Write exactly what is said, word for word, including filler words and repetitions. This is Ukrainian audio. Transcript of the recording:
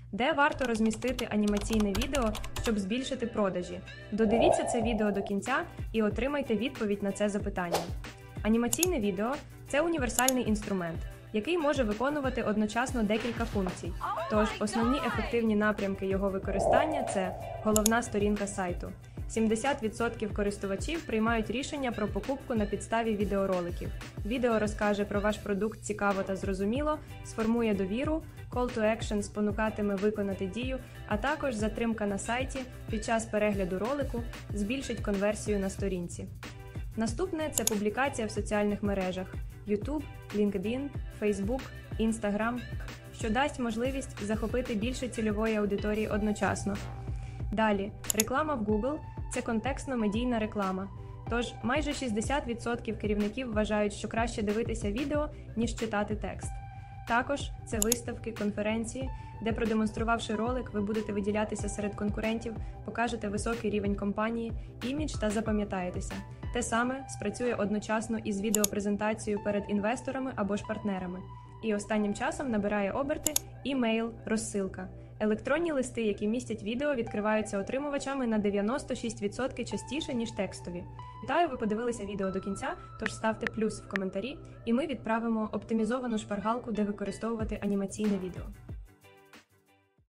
Де варто розмістити анімаційне відео, щоб збільшити продажі? Додивіться це відео до кінця і отримайте відповідь на це запитання. Анімаційне відео – це універсальний інструмент, який може виконувати одночасно декілька функцій. Тож основні ефективні напрямки його використання – це головна сторінка сайту. сімдесят відсотків користувачів приймають рішення про покупку на підставі відеороликів. Відео розкаже про ваш продукт цікаво та зрозуміло, сформує довіру, call to action спонукатиме виконати дію, а також затримка на сайті під час перегляду ролику збільшить конверсію на сторінці. Наступне – це публікація в соціальних мережах – YouTube, LinkedIn, Facebook, Instagram, що дасть можливість захопити більше цільової аудиторії одночасно. Далі, реклама в Google – це контекстно-медійна реклама. Тож, майже шістдесят відсотків керівників вважають, що краще дивитися відео, ніж читати текст. Також це виставки, конференції, де, продемонструвавши ролик, ви будете виділятися серед конкурентів, покажете високий рівень компанії, імідж та запам'ятаєтеся. Те саме спрацює одночасно із відеопрезентацією перед інвесторами або ж партнерами. І останнім часом набирає оберти імейл-розсилка. Електронні листи, які містять відео, відкриваються отримувачами на дев'яносто шість відсотків частіше, ніж текстові. Вітаю, ви подивилися відео до кінця, тож ставте плюс в коментарі, і ми відправимо оптимізовану шпаргалку, де використовувати анімаційне відео.